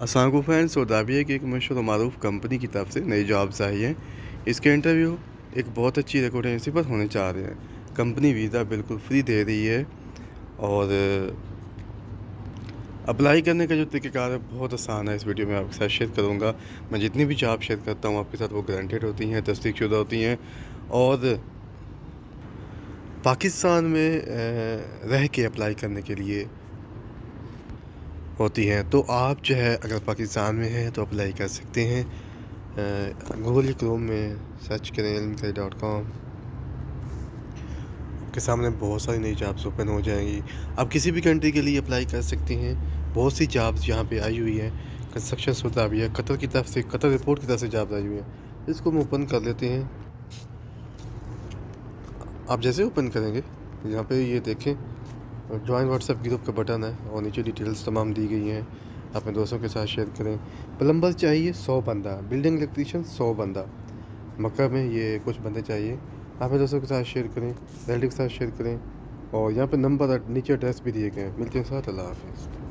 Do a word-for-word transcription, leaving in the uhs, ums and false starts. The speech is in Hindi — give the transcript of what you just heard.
अस्सलाम फ्रेंड्स। सऊदी की एक मशहूर और मारूफ कंपनी की तरफ से नई जॉब्स आई हैं। इसके इंटरव्यू एक बहुत अच्छी रिक्रूटिंग एजेंसी पर होने चाह रहे हैं। कंपनी वीज़ा बिल्कुल फ्री दे रही है और अप्लाई करने का जो तरीक़ाकार है बहुत आसान है। इस वीडियो में आपके साथ शेयर करूँगा। मैं जितनी भी जॉब शेयर करता हूँ आपके साथ वो गारंटेड होती हैं, तस्दीक़शुदा होती हैं और पाकिस्तान में रह के अप्लाई करने के लिए होती हैं। तो आप जो है अगर पाकिस्तान में हैं तो अप्लाई कर सकते हैं। गूगल क्रोम में सर्च करें इल्म डॉट कॉम, आपके सामने बहुत सारी नई जॉब्स ओपन हो जाएंगी। आप किसी भी कंट्री के लिए अप्लाई कर सकते हैं। बहुत सी जॉब्स यहाँ पे आई हुई है। कंस्ट्रक्शन सुधा भी है, कतर की तरफ से, कतर रिपोर्ट की तरफ से जॉब्स आई हुई है। इसको हम ओपन कर लेते हैं। आप जैसे ओपन करेंगे यहाँ पे ये देखें ज्वाइन व्हाट्सएप ग्रुप का बटन है और नीचे डिटेल्स तमाम दी गई हैं। अपने दोस्तों के साथ शेयर करें। प्लम्बर चाहिए सौ बंदा, बिल्डिंग इलेक्ट्रीशियन सौ बंदा, मक्का में ये कुछ बंदे चाहिए। अपने दोस्तों के साथ शेयर करें, रिलेटिव के साथ शेयर करें और यहाँ पे नंबर नीचे एड्रेस भी दिए गए हैं। मिलते हैं साथ। अल्लाह हाफिज़।